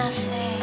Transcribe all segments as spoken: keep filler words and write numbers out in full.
nothing.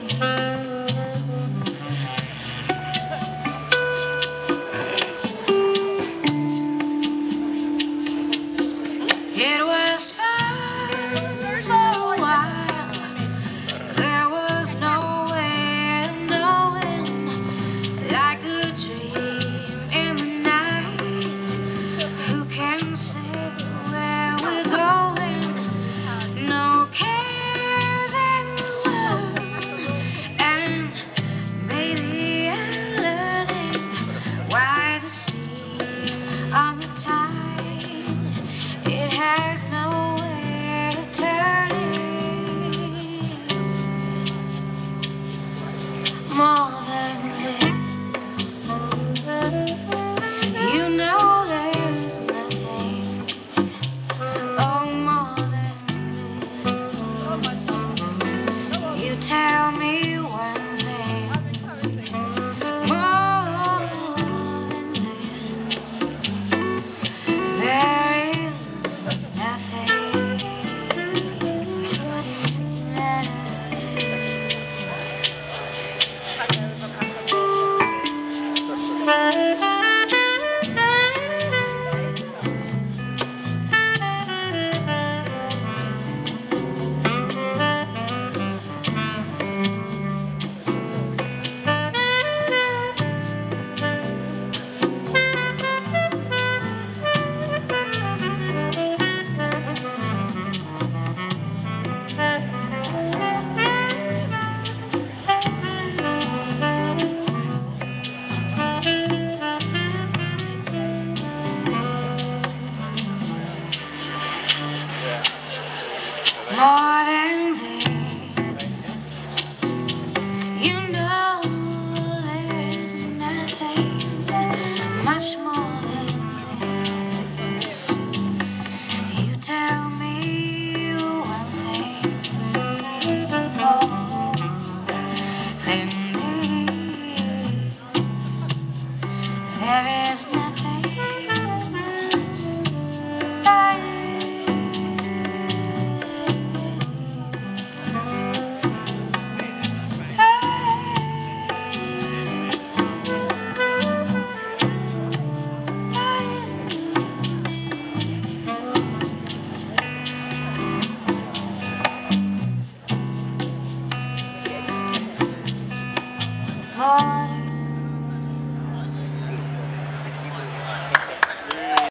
It was fun for a while. There was no way of knowing, like a dream in the night. Who can say where we're going? No cares in the world, and maybe I'm learning why the sea on the tide, it has nowhere to turn it. More than this, you know there's nothing. Oh, more than this, you tell